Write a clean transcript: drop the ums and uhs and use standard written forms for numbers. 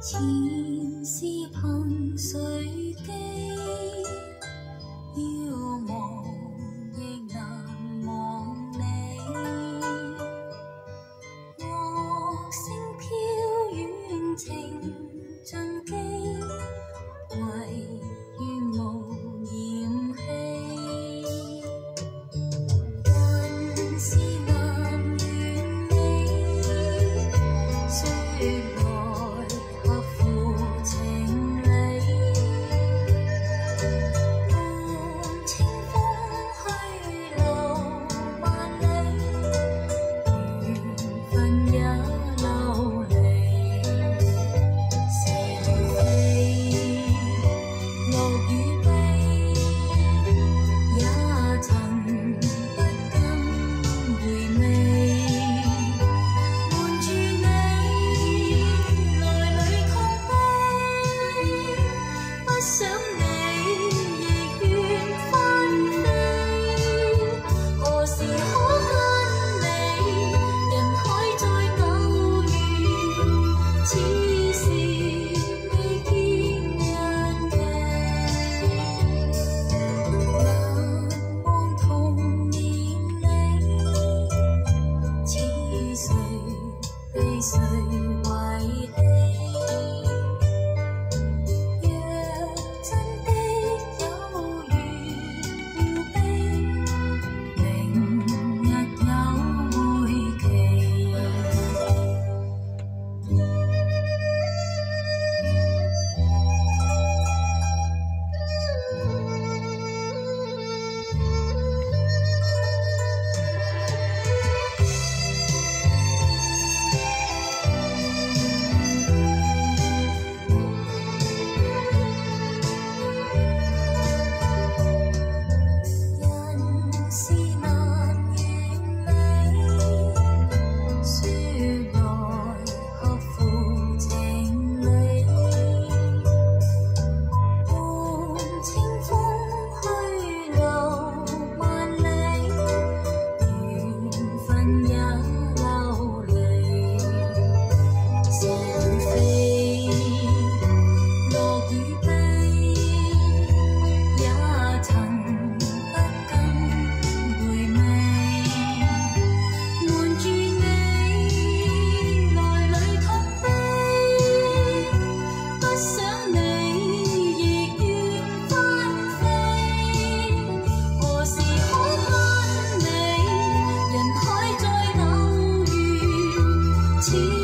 前是凭谁记？要忘亦难忘你。乐声飘远，情尽机，唯愿无嫌弃。人是难远离，说来合乎情理。伴清风去路万里，缘分也流离。是非，乐与悲，也曾不禁回味。瞒住你，来里抗悲，不想你亦愿翻飞。何时可跟你，人海再偶遇，此时未见日期。难忘童年里，似谁被谁遗弃。若真的有缘互悲，明日有会期。人是难完美，说来合乎情理。伴清风去路万里，缘分也流离。是非，乐与悲，也曾不禁回味。瞒住你，来里抗悲，不想你亦愿翻飞。何时可跟你，人海再偶遇，此